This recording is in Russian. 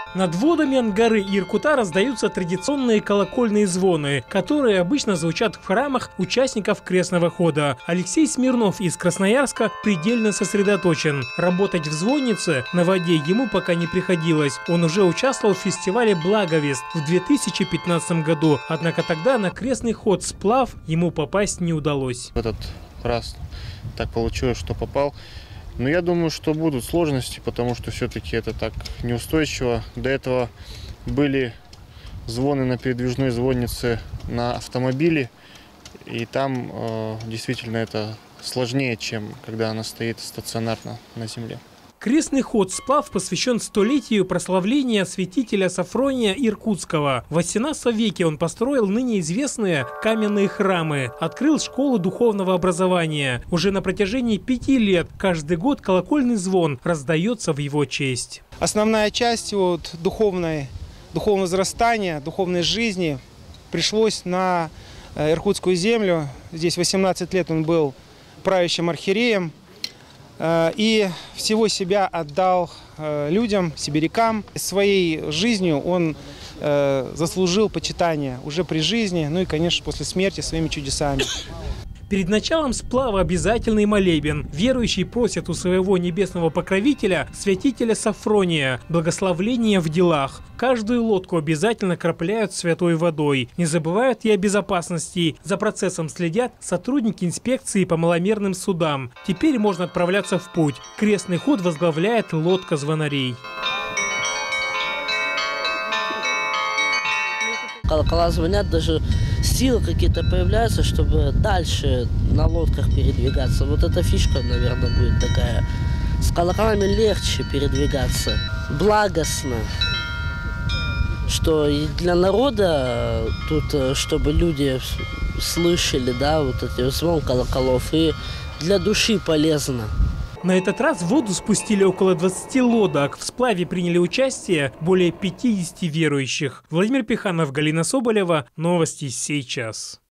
Над водами Ангары и Иркута раздаются традиционные колокольные звоны, которые обычно звучат в храмах участников крестного хода. Алексей Смирнов из Красноярска предельно сосредоточен. Работать в звоннице на воде ему пока не приходилось. Он уже участвовал в фестивале «Благовест» в 2015 году, однако тогда на крестный ход сплав ему попасть не удалось. В этот раз так получилось, что попал. Но я думаю, что будут сложности, потому что все-таки это так неустойчиво. До этого были звоны на передвижной звоннице на автомобиле, и там действительно это сложнее, чем когда она стоит стационарно на земле. Крестный ход «Сплав» посвящен столетию прославления святителя Софрония Иркутского. В XVIII веке он построил ныне известные каменные храмы, открыл школу духовного образования. Уже на протяжении 5 лет каждый год колокольный звон раздается в его честь. Основная часть духовного возрастания, духовной жизни пришлось на иркутскую землю. Здесь 18 лет он был правящим архиереем. И всего себя отдал людям, сибирякам. Своей жизнью он заслужил почитание уже при жизни, ну и, конечно, после смерти своими чудесами. Перед началом сплава обязательный молебен. Верующие просят у своего небесного покровителя, святителя Софрония, благословения в делах. Каждую лодку обязательно окропляют святой водой. Не забывают и о безопасности. За процессом следят сотрудники инспекции по маломерным судам. Теперь можно отправляться в путь. Крестный ход возглавляет лодка звонарей. Колокола звонят, даже силы какие-то появляются, чтобы дальше на лодках передвигаться. Вот эта фишка, наверное, будет такая. С колоколами легче передвигаться. Благостно. Что и для народа тут, чтобы люди слышали, да, вот эти звон колоколов, и для души полезно. На этот раз в воду спустили около 20 лодок. В сплаве приняли участие более 50 верующих. Владимир Пиханов, Галина Соболева. Новости сейчас.